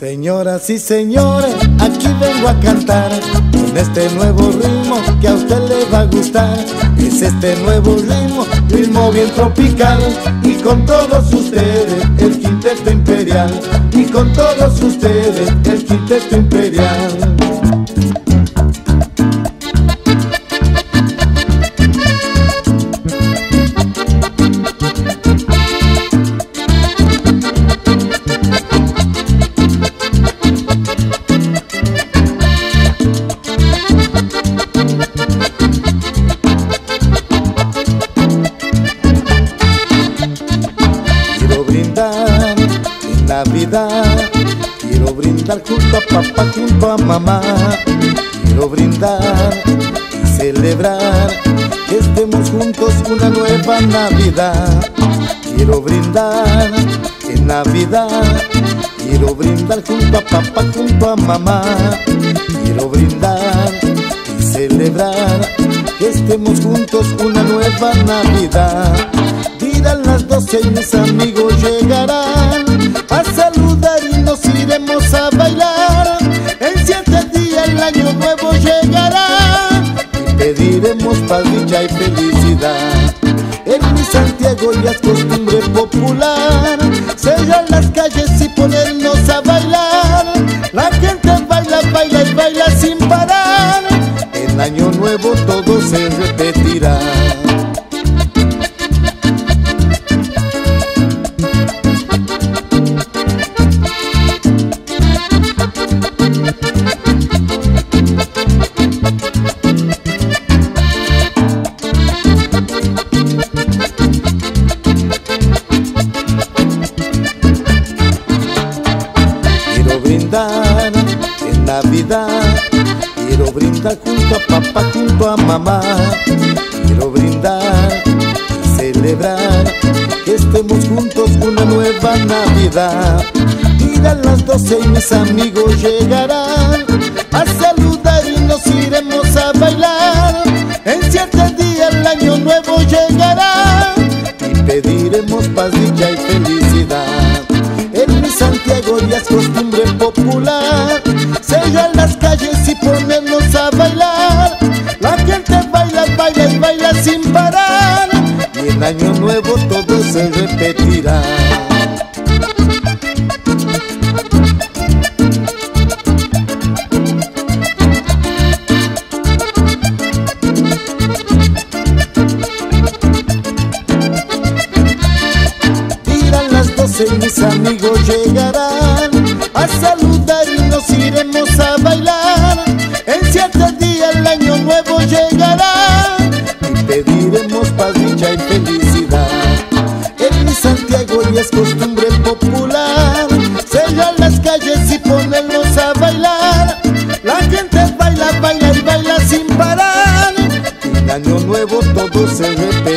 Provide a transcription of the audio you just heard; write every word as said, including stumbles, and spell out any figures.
Señoras y señores, aquí vengo a cantar con este nuevo ritmo que a usted le va a gustar. Es este nuevo ritmo, ritmo bien tropical. Y con todos ustedes el Quinteto Imperial. Y con todos ustedes el Quinteto Imperial. En Navidad quiero brindar junto a papá, junto a mamá. Quiero brindar y celebrar que estemos juntos una nueva Navidad. Quiero brindar en Navidad, quiero brindar junto a papá, junto a mamá. Quiero brindar y celebrar que estemos juntos una nueva Navidad. Dirán las doce y mis amigos llegarán a saludar y nos iremos a bailar. En siete días el año nuevo llegará y pediremos paz, dicha y felicidad. En mi Santiago ya es costumbre popular sellar las calles y ponernos a bailar. La gente baila, baila y baila sin parar. En año nuevo todo se repetirá. En Navidad quiero brindar junto a papá, junto a mamá. Quiero brindar y celebrar que estemos juntos una nueva Navidad. Dirán las doce y mis amigos llegarán a saludar y nos iremos a bailar. En siete días el año nuevo llegará y pediremos paz, dicha y felicidad. En mi Santiago ya es costumbre popular sellar las calles y ponernos a bailar. La gente baila, baila y baila sin parar. Y en año nuevo todo se repetirá. Dirán las doce y mis amigos llegarán a saludar y nos iremos a bailar. En siete días el año nuevo llegará y pediremos paz, dicha y felicidad. En mi Santiago ya es costumbre popular sellar las calles y ponernos a bailar. La gente baila, baila y baila sin parar. En año nuevo todo se repite.